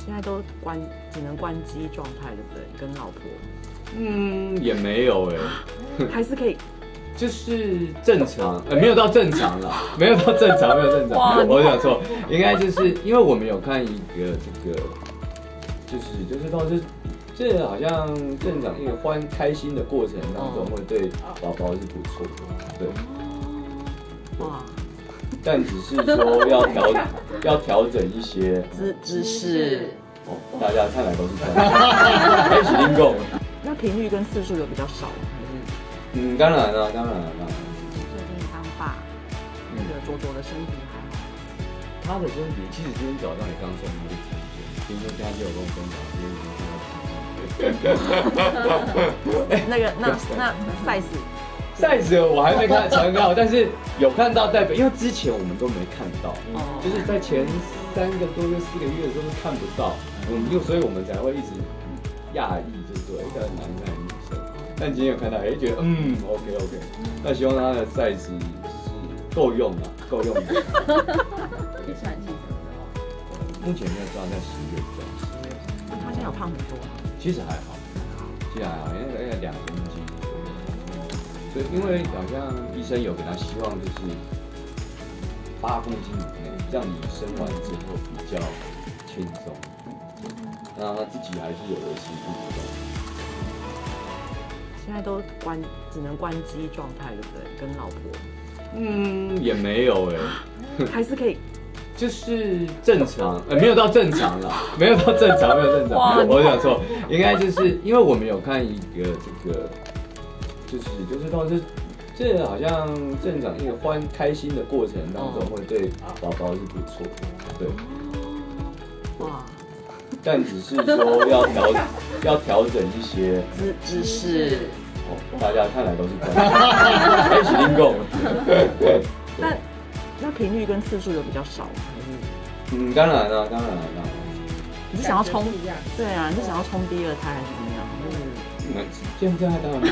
现在都只能关机状态，对不对？跟老婆， 也没有还是可以， 就是正常，没有到正常啦，没有到正常，没有正常。我讲错，应该就是因为我们有看一个这个，就是到这好像正常一个开心的过程当中，会对宝宝是不错的，对。哇。但只是说要调整一些姿势。 哦，大家看来都是这样。一起听够。 那频率跟次数有比较少吗？还是？ 当然了，当然了。 最近当爸，那个卓卓的身体还好。 他的身体其实今天早上也刚送他去体检，今天家就有跟我分享，今天已经送他体检。那 size 我还没看成稿，但是有看到代表，因为之前我们都没看到，就是在前3个多月、4个月的时候是看不到，所以我们才会一直讶异，就是说一个男生还是女生。但今天有看到，觉得OK， 那希望他的 size 是够用啊，够用的。 预产期什么时候？ 目前没有知道在10月中。 那他现在有胖很多吗？ 其实还好，因为2公斤。对，因为好像医生有给他希望就是8公斤以内，这样你生完之后比较轻松。那他自己还是有的是运动。 现在都只能关机状态，对不对？跟老婆， 也没有还是可以， 就是正常，没有到正常啦，没有到正常，没有正常。我讲错，应该就是因为我们有看一个这个。就是到这好像正常一个开心的过程当中，会对宝宝是不错的，对。哇！但只是说要调整一些姿势。 哦，大家看来都是这样。一起听够。 那频率跟次数有比较少吗？还是？ 当然了。 你是想要冲？对啊，你是想要冲第2胎还是怎么样？ 现在当然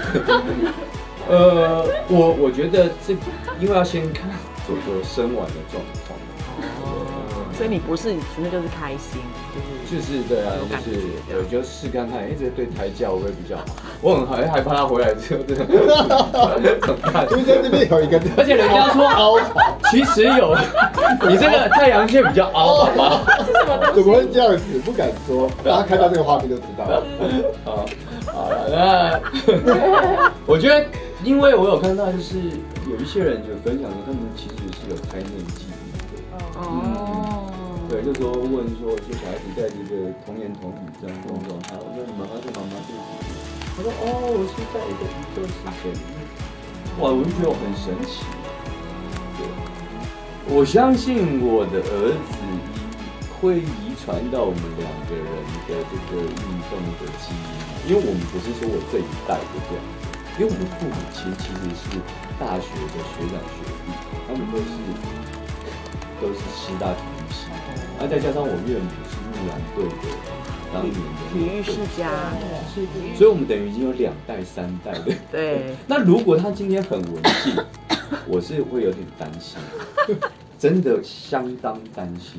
我觉得因为要先看左生完的状况。 所以你不是纯粹就是开心， 就是对啊，我就试看看，一直对胎教会比较好。我很害怕他回来之后真的很大， 中间这边有一个， 而且人家说凹，其实有，你这个太阳穴比较凹，宝宝。 怎么会这样子？不敢说，大家看到这个画面就知道了。 好了，那我觉得，因为我有看到，就是有一些人就分享说，他们其实是有胎内记忆的。对，就说问说，小孩子在这个童言童语这样状态，我说你妈妈是妈妈肚子里，他说我是在一个宇宙世界里面，哇，我就觉得很神奇。对，我相信我的儿子会遗传到我们2个人的这个运动的基因，因为我们不是说我这一代就这样子，因为我们父母亲其实是大学的学长学弟，他们都是师大体育系，再加上我岳母是木兰队的当年的体育世家， 所以我们等于已经有2代3代的。 对。 那如果他今天很文静，我是会有点担心，真的相当担心。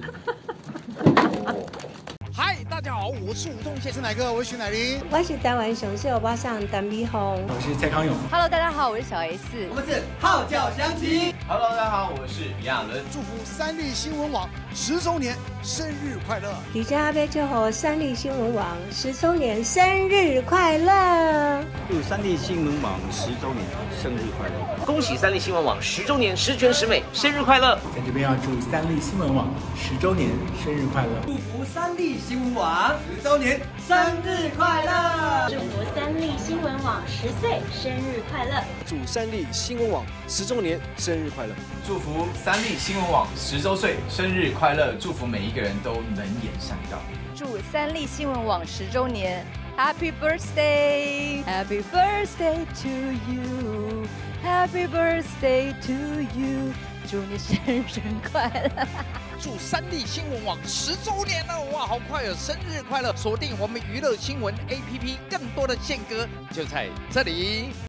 嗨，大家好，我是吴宗宪，是哪个？我是徐乃麟， 我是台湾雄狮欧巴桑陈美凤， 我是蔡康永。 Hello， 大家好，我是小 S， 我们是号角响起。 Hello， 大家好，我是李亚伦。 祝福三立新闻网10周年生日快乐！ 李家要祝福三立新闻网10周年生日快乐！ 祝三立新闻网10周年生日快乐！ 恭喜三立新闻网10周年十全十美，生日快乐！ 在这边要祝三立新闻网10周年生日快乐！ 祝福三立新闻网10周年生日快乐！ 祝福三立新闻网10岁生日快乐！ 祝三立新闻网10周年生日快乐！ 祝福三立新闻网10周岁生日快乐！祝福每一个人都能言善道。 祝三立新闻网10周年 Happy Birthday Happy Birthday to you Happy Birthday to you 祝你生日快乐！ 祝三立新闻网10周年了，哇，好快哦！生日快乐！锁定我们娱乐新闻 APP， 更多的宪歌就在这里。